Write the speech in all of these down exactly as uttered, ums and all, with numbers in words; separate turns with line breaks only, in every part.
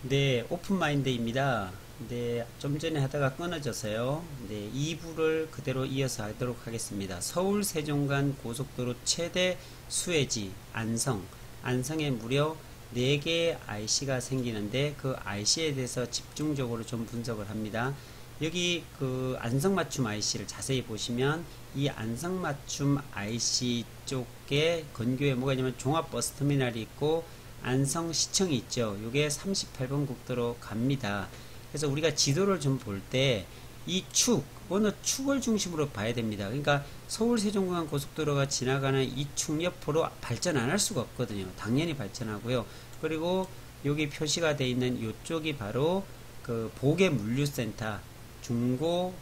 네, 오픈마인드입니다. 네, 좀 전에 하다가 끊어져서요. 네, 이 부를 그대로 이어서 하도록 하겠습니다. 서울 세종간 고속도로 최대 수혜지 안성. 안성에 무려 네 개의 아이씨가 생기는데 그 아이씨에 대해서 집중적으로 좀 분석을 합니다. 여기 그 안성맞춤 아이씨를 자세히 보시면 이 안성맞춤 아이씨 쪽에 근교에 뭐가 있냐면 종합버스터미널이 있고 안성시청이 있죠. 이게 삼십팔 번 국도로 갑니다. 그래서 우리가 지도를 좀 볼 때 이 축, 어느 축을 중심으로 봐야 됩니다. 그러니까 서울 세종간 고속도로가 지나가는 이 축 옆으로 발전 안 할 수가 없거든요. 당연히 발전하고요. 그리고 여기 표시가 되어 있는 이쪽이 바로 그 보게 물류센터, 중고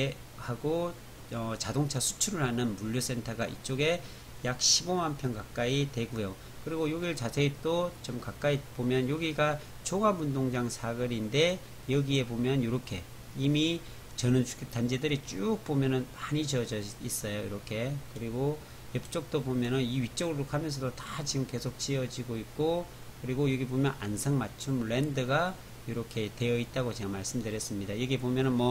기계하고 어, 자동차 수출을 하는 물류센터가 이쪽에 약 십오만 평 가까이 되고요. 그리고 여기를 자세히 또 좀 가까이 보면 여기가 종합운동장 사거리인데 여기에 보면 이렇게 이미 전원주택 단지들이 쭉 보면은 많이 지어져 있어요. 이렇게. 그리고 옆쪽도 보면은 이 위쪽으로 가면서도 다 지금 계속 지어지고 있고, 그리고 여기 보면 안성맞춤 랜드가 이렇게 되어 있다고 제가 말씀드렸습니다. 여기 보면은 뭐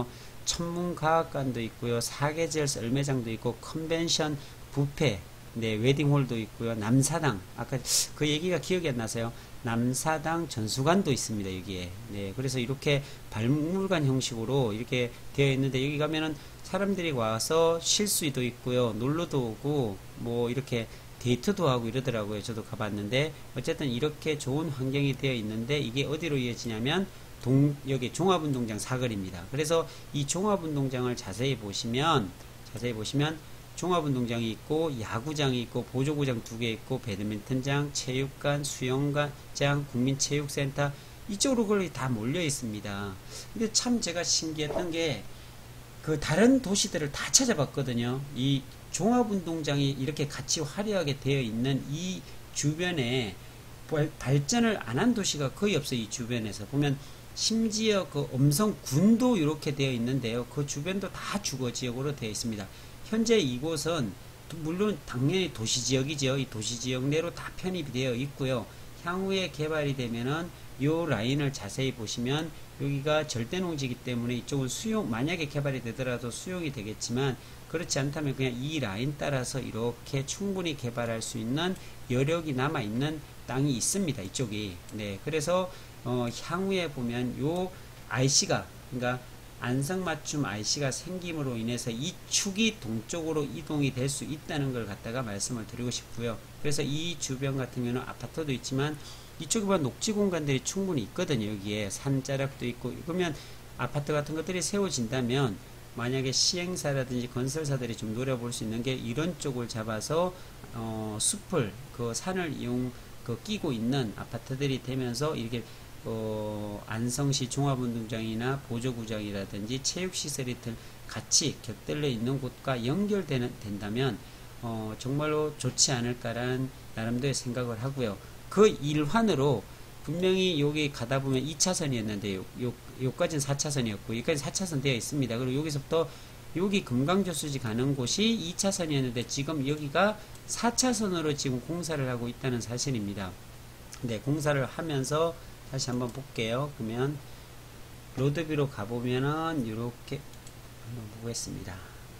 천문과학관도 있고요, 사계절 썰매장도 있고, 컨벤션 뷔페, 네, 웨딩홀도 있고요, 남사당, 아까 그 얘기가 기억이 안 나서요. 남사당 전수관도 있습니다, 여기에. 네, 그래서 이렇게 박물관 형식으로 이렇게 되어 있는데, 여기 가면은 사람들이 와서 쉴 수도 있고요, 놀러도 오고, 뭐 이렇게 데이트도 하고 이러더라고요. 저도 가봤는데, 어쨌든 이렇게 좋은 환경이 되어 있는데, 이게 어디로 이어지냐면 동, 여기 종합운동장 사거리입니다. 그래서 이 종합운동장을 자세히 보시면, 자세히 보시면 종합운동장이 있고, 야구장이 있고, 보조구장 두 개 있고, 배드민턴장, 체육관, 수영장, 국민체육센터, 이쪽으로 거의 다 몰려 있습니다. 근데 참 제가 신기했던 게, 그 다른 도시들을 다 찾아봤거든요. 이 종합운동장이 이렇게 같이 화려하게 되어 있는 이 주변에 발전을 안 한 도시가 거의 없어요. 이 주변에서 보면 심지어 그 엄성군도 이렇게 되어 있는데요. 그 주변도 다 주거지역으로 되어 있습니다. 현재 이곳은 물론 당연히 도시지역이죠. 이 도시지역 내로 다 편입이 되어 있고요. 향후에 개발이 되면은 요 라인을 자세히 보시면 여기가 절대농지이기 때문에 이쪽은 수용, 만약에 개발이 되더라도 수용이 되겠지만, 그렇지 않다면 그냥 이 라인 따라서 이렇게 충분히 개발할 수 있는 여력이 남아있는 땅이 있습니다. 이쪽이. 네. 그래서, 어, 향후에 보면 요 아이씨가, 그러니까 안성맞춤 아이씨가 생김으로 인해서 이 축이 동쪽으로 이동이 될 수 있다는 걸 갖다가 말씀을 드리고 싶고요. 그래서 이 주변 같은 경우는 아파트도 있지만, 이쪽에 보면 녹지 공간들이 충분히 있거든요. 여기에 산자락도 있고. 그러면 아파트 같은 것들이 세워진다면 만약에 시행사라든지 건설사들이 좀 노려볼 수 있는 게 이런 쪽을 잡아서 어, 숲을 그 산을 이용 그 끼고 있는 아파트들이 되면서 이렇게 어, 안성시 종합운동장이나 보조구장이라든지 체육시설이 같이 곁들여 있는 곳과 연결되는 된다면 어, 정말로 좋지 않을까라는 나름대로의 생각을 하고요. 그 일환으로 분명히 여기 가다 보면 이 차선이었는데 요, 요, 요까지는 사 차선이었고 여기까지 사 차선 되어 있습니다. 그리고 여기서부터 여기 금강저수지 가는 곳이 이 차선이었는데 지금 여기가 사 차선으로 지금 공사를 하고 있다는 사실입니다. 네, 공사를 하면서 다시 한번 볼게요. 그러면 로드뷰로 가보면은 이렇게 한번 보겠습니다.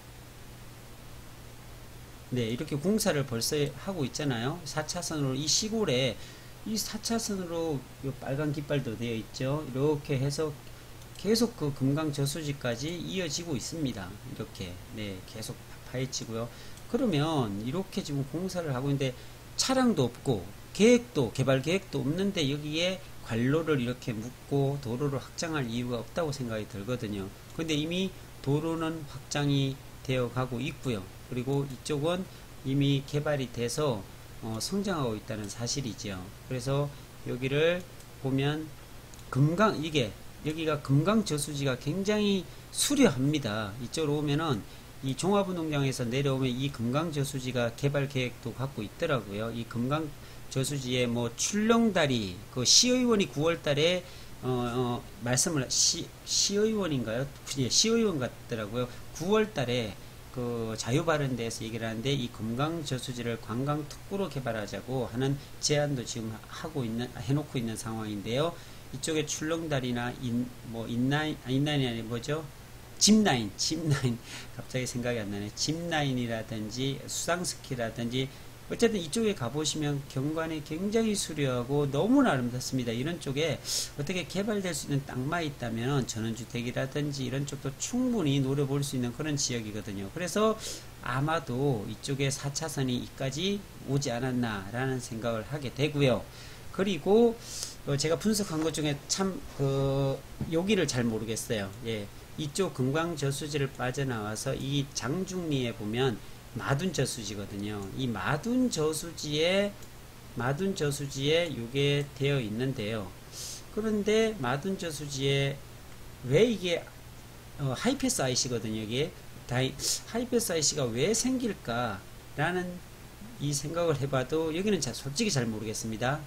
네, 이렇게 공사를 벌써 하고 있잖아요. 사 차선으로 이 시골에 이 사 차선으로 요 빨간 깃발도 되어 있죠. 이렇게 해서 계속 그 금강 저수지까지 이어지고 있습니다. 이렇게 네, 계속 파헤치고요. 그러면 이렇게 지금 공사를 하고 있는데 차량도 없고 계획도 개발 계획도 없는데 여기에 관로를 이렇게 묶고 도로를 확장할 이유가 없다고 생각이 들거든요. 근데 이미 도로는 확장이 되어 가고 있고요. 그리고 이쪽은 이미 개발이 돼서 어, 성장하고 있다는 사실이죠. 그래서 여기를 보면 금강, 이게 여기가 금강 저수지가 굉장히 수려합니다. 이쪽으로 오면은 이 종합운동장에서 내려오면 이 금강 저수지가 개발 계획도 갖고 있더라고요. 이 금강 저수지에 뭐 출렁다리, 그 시의원이 구월 달에 어, 어, 말씀을 시, 시의원인가요? 예, 시의원 같더라고요. 구월 달에 그 자유발언대에서 얘기를 하는데 이 금강 저수지를 관광 특구로 개발하자고 하는 제안도 지금 하고 있는 해놓고 있는 상황인데요. 이쪽에 출렁다리나 인, 뭐 인라인, 아, 인라인이 아니 뭐죠? 짚라인, 짚라인 갑자기 생각이 안 나네. 짚라인이라든지 수상스키라든지 어쨌든 이쪽에 가보시면 경관이 굉장히 수려하고 너무나 아름답습니다. 이런 쪽에 어떻게 개발될 수 있는 땅만 있다면 전원주택이라든지 이런 쪽도 충분히 노려볼 수 있는 그런 지역이거든요. 그래서 아마도 이쪽에 사 차선이 이까지 오지 않았나라는 생각을 하게 되고요. 그리고 어 제가 분석한 것 중에 참 그 여기를 잘 모르겠어요. 예, 이쪽 금강저수지를 빠져나와서 이 장중리에 보면 마둔저수지거든요. 이 마둔저수지에 마둔저수지에 이게 되어 있는데요. 그런데 마둔저수지에 왜 이게 어, 하이패스 아이씨거든요. 이게 다이, 하이패스 아이씨가 왜 생길까라는 이 생각을 해봐도 여기는 자, 솔직히 잘 모르겠습니다.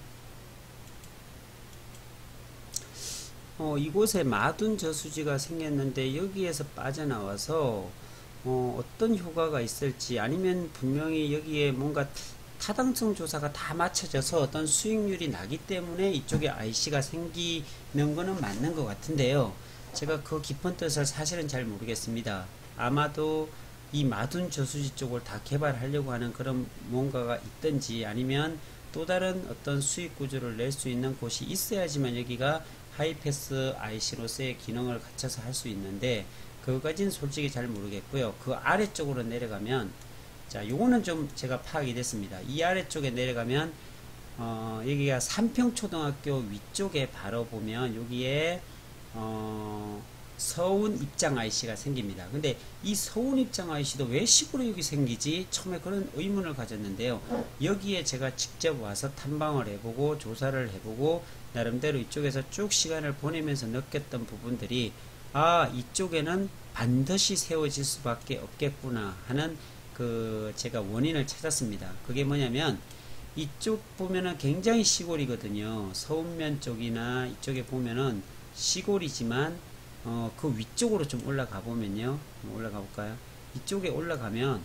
어, 이곳에 마둔 저수지가 생겼는데 여기에서 빠져나와서 어, 어떤 효과가 있을지, 아니면 분명히 여기에 뭔가 타당성 조사가 다 맞춰져서 어떤 수익률이 나기 때문에 이쪽에 아이씨가 생기는 거는 맞는 것 같은데요. 제가 그 깊은 뜻을 사실은 잘 모르겠습니다. 아마도 이 마둔 저수지 쪽을 다 개발하려고 하는 그런 뭔가가 있든지, 아니면 또 다른 어떤 수익 구조를 낼 수 있는 곳이 있어야지만 여기가 하이패스 아이씨로서의 기능을 갖춰서 할 수 있는데, 그거까지는 솔직히 잘 모르겠고요. 그 아래쪽으로 내려가면, 자, 요거는 좀 제가 파악이 됐습니다. 이 아래쪽에 내려가면, 어, 여기가 삼평초등학교 위쪽에 바로 보면, 여기에, 어, 서운 입장 아이씨가 생깁니다. 근데 이 서운 입장 아이씨도 왜 시골에 여기 생기지? 처음에 그런 의문을 가졌는데요. 여기에 제가 직접 와서 탐방을 해보고, 조사를 해보고, 나름대로 이쪽에서 쭉 시간을 보내면서 느꼈던 부분들이, 아, 이쪽에는 반드시 세워질 수밖에 없겠구나 하는 그 제가 원인을 찾았습니다. 그게 뭐냐면, 이쪽 보면은 굉장히 시골이거든요. 서운면 쪽이나 이쪽에 보면은 시골이지만 어, 그 위쪽으로 좀 올라가 보면요. 올라가 볼까요? 이쪽에 올라가면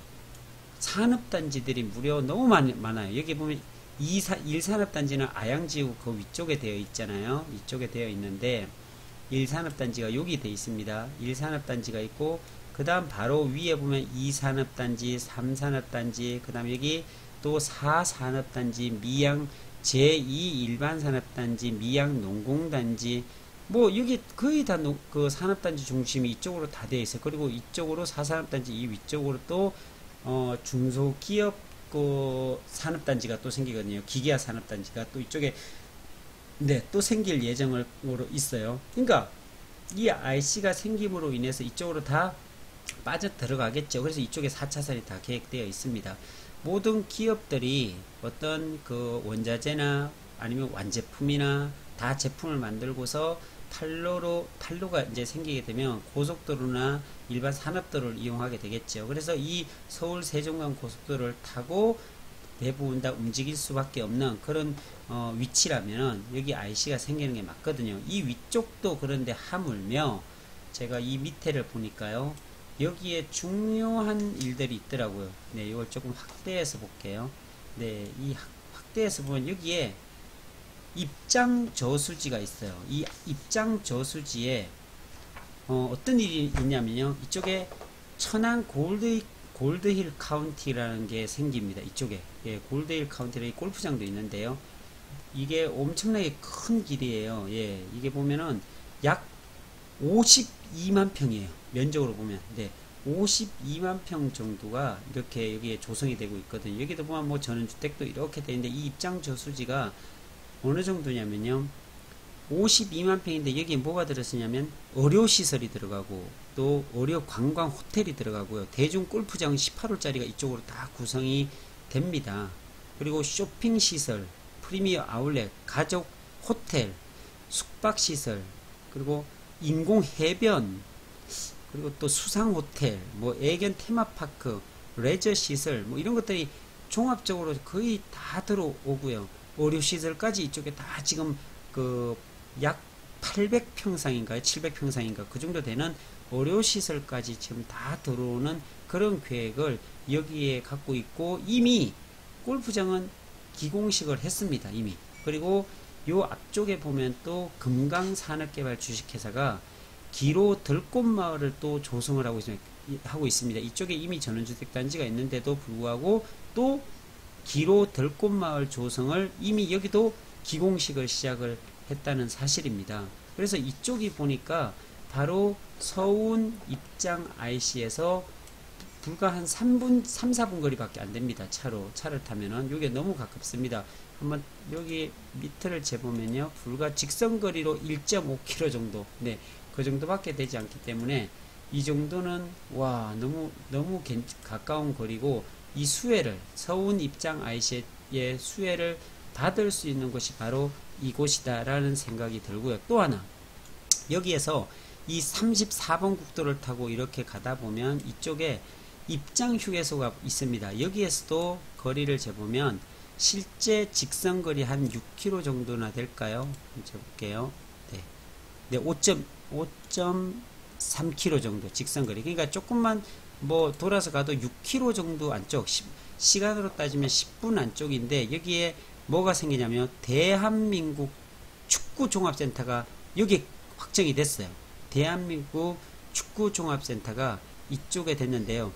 산업단지들이 무려 너무 많, 많아요. 여기 보면 일 산업단지는 아양지구 그 위쪽에 되어 있잖아요. 이쪽에 되어 있는데 일 산업단지가 여기 되어 있습니다. 일 산업단지가 있고, 그 다음 바로 위에 보면 이 산업단지, 삼 산업단지, 그 다음 여기 또 사 산업단지, 미양 제이 일반산업단지, 미양 농공단지, 뭐 여기 거의 다 그 산업단지 중심이 이쪽으로 다 되어 있어요. 그리고 이쪽으로 사 산업단지 이 위쪽으로 또 어, 중소기업 그 산업단지가 또 생기거든요. 기계화 산업단지가 또 이쪽에 네, 또 생길 예정으로 있어요. 그러니까 이 아이씨가 생김으로 인해서 이쪽으로 다 빠져 들어가겠죠. 그래서 이쪽에 사 차선이 다 계획되어 있습니다. 모든 기업들이 어떤 그 원자재나 아니면 완제품이나 다 제품을 만들고서 탄로로, 탄로가 이제 생기게 되면 고속도로나 일반 산업도로를 이용하게 되겠죠. 그래서 이 서울 세종간 고속도로를 타고 대부분 다 움직일 수밖에 없는 그런 어, 위치라면 여기 아이씨가 생기는 게 맞거든요. 이 위쪽도 그런데 하물며 제가 이 밑에를 보니까요. 여기에 중요한 일들이 있더라고요. 네, 이걸 조금 확대해서 볼게요. 네, 이 확대해서 보면 여기에 입장 저수지가 있어요. 이 입장 저수지에 어, 어떤 일이 있냐면요. 이쪽에 천안 골드, 골드힐 카운티라는 게 생깁니다. 이쪽에. 예, 골드힐 카운티라는 골프장도 있는데요. 이게 엄청나게 큰 길이에요. 예, 이게 보면은 약 오십이만 평이에요. 면적으로 보면. 네. 오십이만 평 정도가 이렇게 여기에 조성이 되고 있거든요. 여기도 보면 뭐 전원주택도 이렇게 되는데 이 입장 저수지가 어느 정도냐면요. 오십이만 평인데 여기에 뭐가 들었으냐면 의료시설이 들어가고 또 의료 관광 호텔이 들어가고요. 대중 골프장 십팔 홀짜리가 이쪽으로 다 구성이 됩니다. 그리고 쇼핑시설, 프리미어 아울렛, 가족 호텔, 숙박시설, 그리고 인공 해변, 그리고 또 수상 호텔, 뭐 애견 테마파크, 레저 시설, 뭐 이런 것들이 종합적으로 거의 다 들어오고요. 의료 시설까지 이쪽에 다 지금 그 약 팔백 평상인가요? 칠백 평상인가? 그 정도 되는 의료 시설까지 지금 다 들어오는 그런 계획을 여기에 갖고 있고, 이미 골프장은 기공식을 했습니다. 이미. 그리고 요 앞쪽에 보면 또 금강산업개발 주식회사가 기로 들꽃마을을 또 조성을 하고 있습니다. 하고 있습니다. 이쪽에 이미 전원주택단지가 있는데도 불구하고 또 기로 들꽃마을 조성을 이미 여기도 기공식을 시작을 했다는 사실입니다. 그래서 이쪽이 보니까 바로 서운 입장 아이씨에서 불과 한 삼 분, 삼, 사 분 거리밖에 안 됩니다. 차로, 차를 타면은. 요게 너무 가깝습니다. 한번 여기 밑을 재보면요. 불과 직선 거리로 일 점 오 킬로미터 정도. 네. 그 정도밖에 되지 않기 때문에 이 정도는, 와, 너무, 너무 가까운 거리고 이 수혜를, 서운 입장 아이씨의 수혜를 받을 수 있는 곳이 바로 이곳이다라는 생각이 들고요. 또 하나. 여기에서 이 삼십사 번 국도를 타고 이렇게 가다 보면 이쪽에 입장 휴게소가 있습니다. 여기에서도 거리를 재보면 실제 직선 거리 한 육 킬로미터 정도나 될까요? 재볼게요. 네. 네, 오 점 삼 킬로미터 정도 직선 거리. 그러니까 조금만 뭐 돌아서 가도 육 킬로미터 정도 안쪽, 시간으로 따지면 십 분 안쪽인데 여기에 뭐가 생기냐면 대한민국 축구종합센터가 여기 확정이 됐어요. 대한민국 축구종합센터가 이쪽에 됐는데요.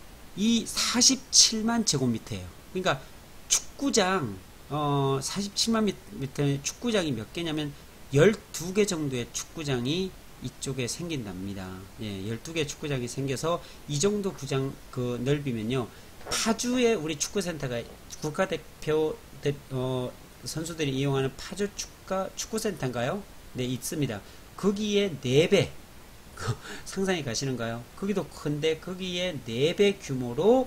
이 사십칠만 제곱미터예요. 그러니까 축구장, 어, 사십칠만 미터의 축구장이 몇 개냐면 열두 개 정도의 축구장이 이쪽에 생긴답니다. 예, 열두 개 축구장이 생겨서 이 정도 구장 그 넓이면요. 파주에 우리 축구센터가 국가대표 대, 어, 선수들이 이용하는 파주 축가, 축구센터인가요? 네, 있습니다. 거기에 네 배. 상상이 가시는가요? 거기도 큰데 거기에 네 배 규모로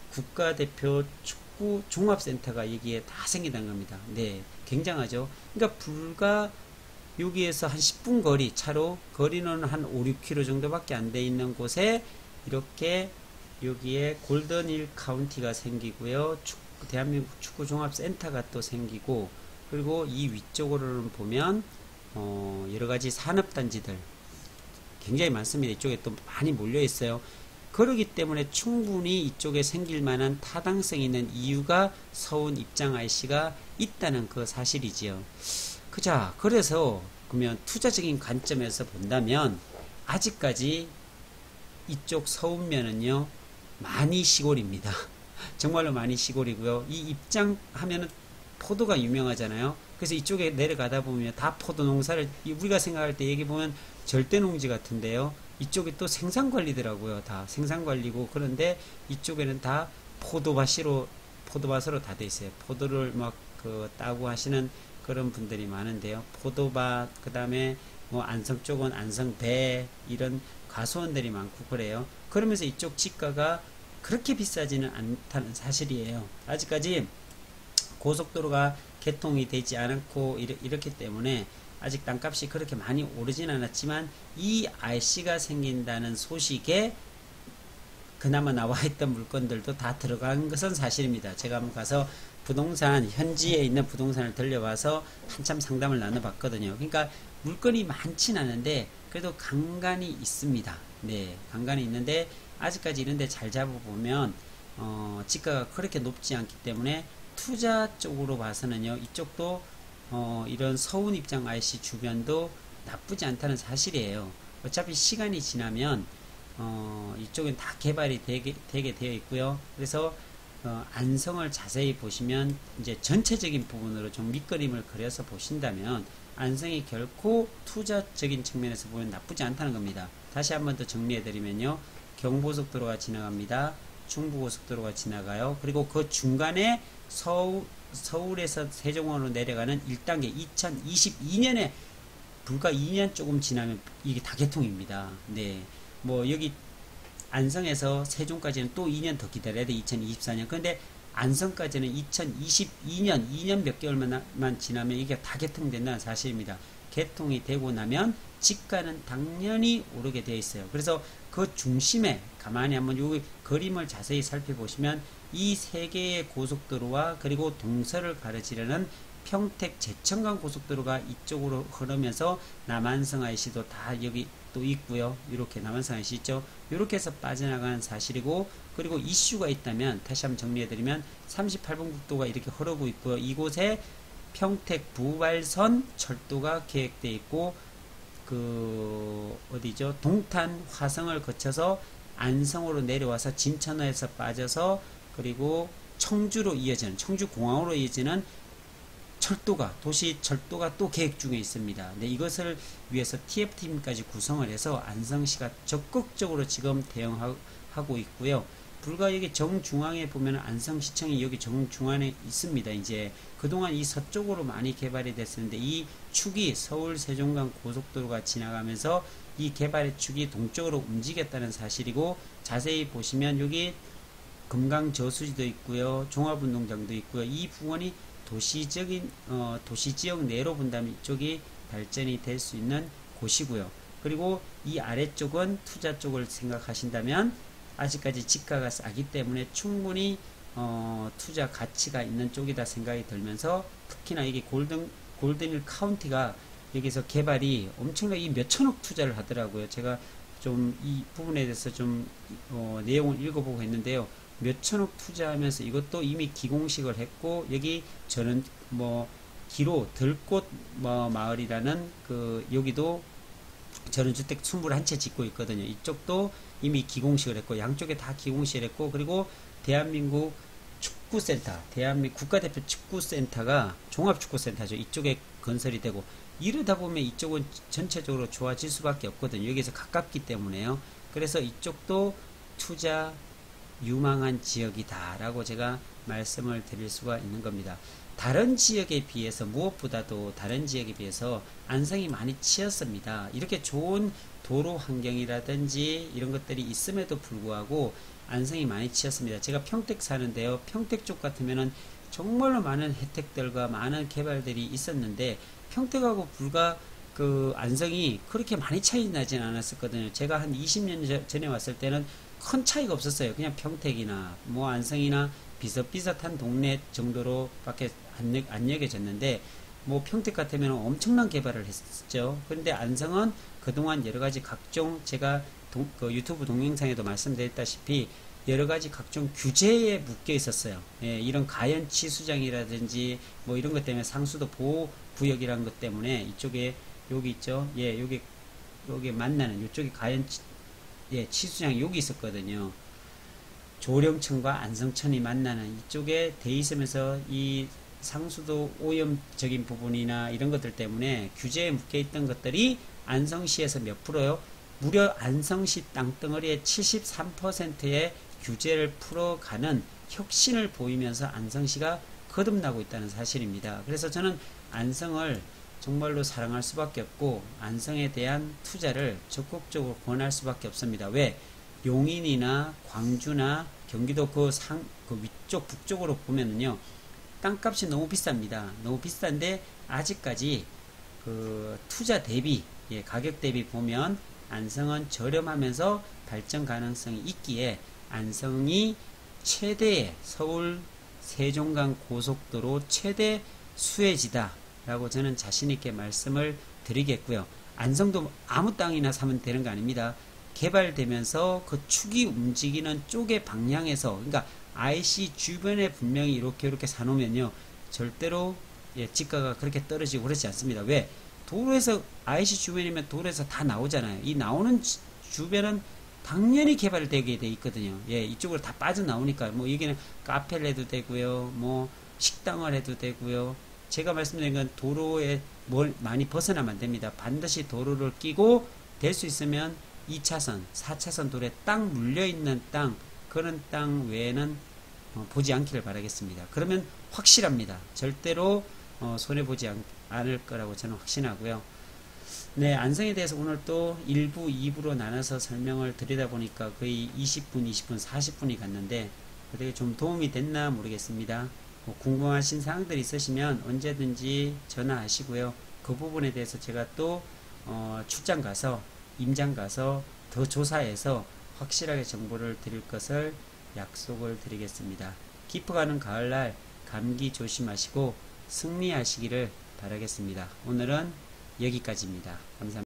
국가대표 축구 종합센터가 여기에 다 생긴다는 겁니다. 네, 굉장하죠. 그러니까 불과 여기에서 한 십 분 거리, 차로 거리는 한 오, 육 킬로미터 정도밖에 안 돼 있는 곳에 이렇게 여기에 골든힐 카운티가 생기고요. 축구, 대한민국 축구 종합센터가 또 생기고, 그리고 이 위쪽으로는 보면 어, 여러가지 산업단지들 굉장히 많습니다. 이쪽에 또 많이 몰려 있어요. 그러기 때문에 충분히 이쪽에 생길 만한 타당성 있는 이유가 서운 입장 아이씨가 있다는 그 사실이지요. 그자, 그래서 그러면 투자적인 관점에서 본다면 아직까지 이쪽 서운면은요 많이 시골입니다. 정말로 많이 시골이고요. 이 입장하면은 포도가 유명하잖아요. 그래서 이쪽에 내려가다 보면 다 포도 농사를, 우리가 생각할 때 얘기 보면 절대 농지 같은데요. 이쪽이 또 생산관리더라고요. 다 생산관리고. 그런데 이쪽에는 다 포도밭으로, 포도밭으로 다 돼 있어요. 포도를 막 그 따고 하시는 그런 분들이 많은데요. 포도밭, 그 다음에 뭐 안성 쪽은 안성배, 이런 과수원들이 많고 그래요. 그러면서 이쪽 지가가 그렇게 비싸지는 않다는 사실이에요. 아직까지 고속도로가 개통이 되지 않았고 이렇기 때문에 아직 땅값이 그렇게 많이 오르진 않았지만 이 알씨가 생긴다는 소식에 그나마 나와 있던 물건들도 다 들어간 것은 사실입니다. 제가 한번 가서 부동산, 현지에 있는 부동산을 들려와서 한참 상담을 나눠봤거든요. 그러니까 물건이 많진 않은데 그래도 간간이 있습니다. 네, 간간이 있는데 아직까지 이런데 잘 잡아보면 어, 지가가 그렇게 높지 않기 때문에 투자 쪽으로 봐서는요, 이쪽도 어, 이런 서운 입장 아이씨 주변도 나쁘지 않다는 사실이에요. 어차피 시간이 지나면 어, 이쪽은 다 개발이 되게, 되게 되어 있고요. 그래서 어, 안성을 자세히 보시면 이제 전체적인 부분으로 좀 밑그림을 그려서 보신다면 안성이 결코 투자적인 측면에서 보면 나쁘지 않다는 겁니다. 다시 한번 더 정리해드리면요, 경부고속도로가 지나갑니다. 중부고속도로가 지나가요. 그리고 그 중간에 서울, 서울에서 세종원으로 내려가는 일 단계 이천이십이 년에 불과 이 년 조금 지나면 이게 다 개통입니다. 네. 뭐 여기 안성에서 세종까지는 또 이 년 더 기다려야 돼. 이천이십사 년. 그런데 안성까지는 이천이십이 년, 이 년 몇 개월만 지나면 이게 다 개통된다는 사실입니다. 개통이 되고 나면 지가는 당연히 오르게 되어 있어요. 그래서 그 중심에 가만히 한번 요 그림을 자세히 살펴보시면 이 세 개의 고속도로와 그리고 동서를 가르치려는 평택 제천간 고속도로가 이쪽으로 흐르면서 남한성 아이씨도 다 여기 또 있고요. 이렇게 남한성 아이씨 있죠. 이렇게 해서 빠져나가는 사실이고, 그리고 이슈가 있다면 다시 한번 정리해드리면 삼십팔 번 국도가 이렇게 흐르고 있고요. 이곳에 평택 부발선 철도가 계획되어 있고, 그 어디죠? 동탄 화성을 거쳐서 안성으로 내려와서 진천호에서 빠져서 그리고 청주로 이어지는, 청주공항으로 이어지는 철도가, 도시 철도가 또 계획 중에 있습니다. 네, 이것을 위해서 티에프팀까지 구성을 해서 안성시가 적극적으로 지금 대응하고 있고요. 불과 여기 정중앙에 보면 안성시청이 여기 정중앙에 있습니다. 이제 그동안 이 서쪽으로 많이 개발이 됐었는데, 이 축이 서울 세종간 고속도로가 지나가면서 이 개발의 축이 동쪽으로 움직였다는 사실이고, 자세히 보시면 여기 금강저수지도 있고요, 종합운동장도 있고요. 이 부분이 도시적인 어, 도시지역 내로 본다면 이쪽이 발전이 될 수 있는 곳이고요. 그리고 이 아래쪽은 투자 쪽을 생각하신다면 아직까지 지가가 싸기 때문에 충분히 어, 투자 가치가 있는 쪽이다 생각이 들면서, 특히나 이게 골든 골든힐 카운티가 여기서 개발이 엄청나게 이 몇천억 투자를 하더라고요. 제가 좀 이 부분에 대해서 좀 어, 내용을 읽어보고 했는데요. 몇천억 투자하면서 이것도 이미 기공식을 했고, 여기 저는 뭐 기로 들꽃 뭐 마을이라는 그 여기도 전원주택 이십일 채 짓고 있거든요. 이쪽도 이미 기공식을 했고, 양쪽에 다 기공식을 했고, 그리고 대한민국 축구센터, 대한민국 국가대표 축구센터가 종합축구센터죠. 이쪽에 건설이 되고, 이러다 보면 이쪽은 전체적으로 좋아질 수밖에 없거든요. 여기서 가깝기 때문에요. 그래서 이쪽도 투자 유망한 지역이다 라고 제가 말씀을 드릴 수가 있는 겁니다. 다른 지역에 비해서, 무엇보다도 다른 지역에 비해서 안성이 많이 치였습니다. 이렇게 좋은 도로 환경이라든지 이런 것들이 있음에도 불구하고 안성이 많이 치였습니다. 제가 평택 사는데요, 평택 쪽 같으면은 정말로 많은 혜택들과 많은 개발들이 있었는데, 평택하고 불과 그 안성이 그렇게 많이 차이 나진 않았었거든요. 제가 한 이십 년 전에 왔을 때는 큰 차이가 없었어요. 그냥 평택이나 뭐 안성이나 비슷비슷한 동네 정도로 밖에 안, 안 여겨졌는데, 뭐 평택 같으면 엄청난 개발을 했었죠. 그런데 안성은 그동안 여러가지 각종, 제가 동, 그 유튜브 동영상에도 말씀드렸다시피 여러가지 각종 규제에 묶여 있었어요. 예, 이런 가연 치수장이라든지 뭐 이런 것 때문에 상수도 보호 구역이라는 것 때문에 이쪽에 여기 있죠. 예, 여기 여기 만나는 이쪽에 가연 치, 예, 치수장이 여기 있었거든요. 조령천과 안성천이 만나는 이쪽에 돼 있으면서 이 상수도 오염적인 부분이나 이런 것들 때문에 규제에 묶여 있던 것들이 안성시에서 몇 프로요? 무려 안성시 땅덩어리의 칠십삼 퍼센트의 규제를 풀어가는 혁신을 보이면서 안성시가 거듭나고 있다는 사실입니다. 그래서 저는 안성을 정말로 사랑할 수밖에 없고, 안성에 대한 투자를 적극적으로 권할 수밖에 없습니다. 왜? 용인이나 광주나 경기도 그 상, 그 위쪽 북쪽으로 보면은요, 땅값이 너무 비쌉니다. 너무 비싼데 아직까지 그 투자 대비, 예, 가격 대비 보면 안성은 저렴하면서 발전 가능성이 있기에 안성이 최대의 서울 세종간 고속도로 최대 수혜지다 라고 저는 자신있게 말씀을 드리겠고요. 안성도 아무 땅이나 사면 되는 거 아닙니다. 개발되면서 그 축이 움직이는 쪽의 방향에서, 그러니까 아이씨 주변에 분명히 이렇게 이렇게 사놓으면요, 절대로 예, 지가가 그렇게 떨어지고 그렇지 않습니다. 왜? 도로에서, 아이씨 주변이면 도로에서 다 나오잖아요. 이 나오는 주변은 당연히 개발되게 돼 있거든요. 예, 이쪽으로 다 빠져나오니까, 뭐, 여기는 카페를 해도 되고요, 뭐, 식당을 해도 되고요. 제가 말씀드린 건 도로에 뭘 많이 벗어나면 안 됩니다. 반드시 도로를 끼고, 될 수 있으면 이 차선, 사 차선 도로에 딱 물려있는 땅, 그런 땅 외에는 어, 보지 않기를 바라겠습니다. 그러면 확실합니다. 절대로 어, 손해보지 않, 않을 거라고 저는 확신하고요. 네, 안성에 대해서 오늘 또 일 부, 이 부로 나눠서 설명을 드리다 보니까 거의 이십 분, 이십 분, 사십 분이 갔는데 어떻게 좀 도움이 됐나 모르겠습니다. 뭐 궁금하신 사항들이 있으시면 언제든지 전화하시고요. 그 부분에 대해서 제가 또 어, 출장 가서, 임장 가서 더 조사해서 확실하게 정보를 드릴 것을 약속을 드리겠습니다. 깊어가는 가을날 감기 조심하시고 승리하시기를 바라겠습니다. 오늘은 여기까지입니다. 감사합니다.